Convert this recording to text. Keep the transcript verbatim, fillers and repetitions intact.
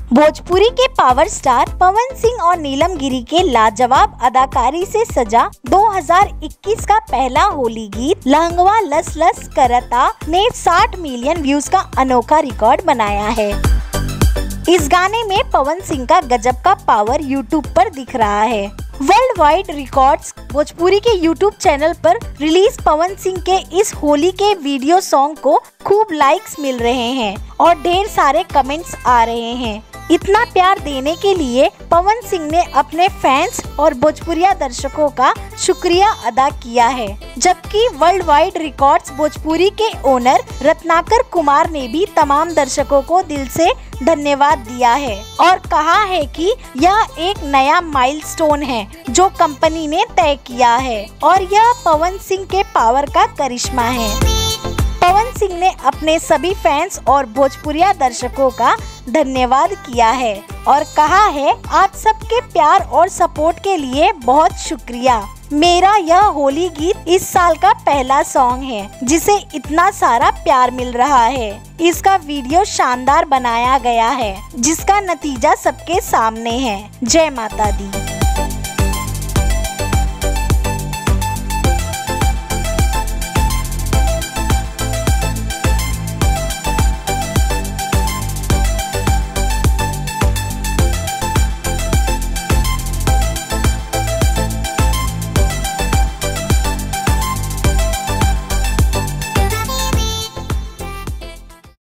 भोजपुरी के power star Pawan Singh और नीलम गिरी के लाजवाब अदाकारी से सजा दो हज़ार इक्कीस का पहला होली गीत लहंगवा लस लस करता ने साठ मिलियन व्यूज का अनोखा रिकॉर्ड बनाया है। इस गाने में पवन सिंह का गजब का पावर यूट्यूब पर दिख रहा है। वर्ल्ड वाइड रिकॉर्ड्स भोजपुरी के यूट्यूब चैनल पर रिलीज पवन सिंह के इस होली के वीडियो सॉन्ग को खूब लाइक्स मिल रहे हैं और ढेर सारे कमेंट्स आ रहे हैं। इतना प्यार देने के लिए पवन सिंह ने अपने फैंस और भोजपुरिया दर्शकों का शुक्रिया अदा किया है। जबकि वर्ल्ड वाइड रिकॉर्ड्स भोजपुरी के ओनर रत्नाकर कुमार ने भी तमाम दर्शकों को दिल से धन्यवाद दिया है और कहा है कि यह एक नया माइलस्टोन है जो कंपनी ने तय किया है और यह पवन सिंह के पावर का करिश्मा है। पवन सिंह ने अपने सभी फैंस और भोजपुरिया दर्शकों का धन्यवाद किया है और कहा है, आप सबके प्यार और सपोर्ट के लिए बहुत शुक्रिया। मेरा यह होली गीत इस साल का पहला सॉन्ग है जिसे इतना सारा प्यार मिल रहा है। इसका वीडियो शानदार बनाया गया है जिसका नतीजा सबके सामने है। जय माता दी।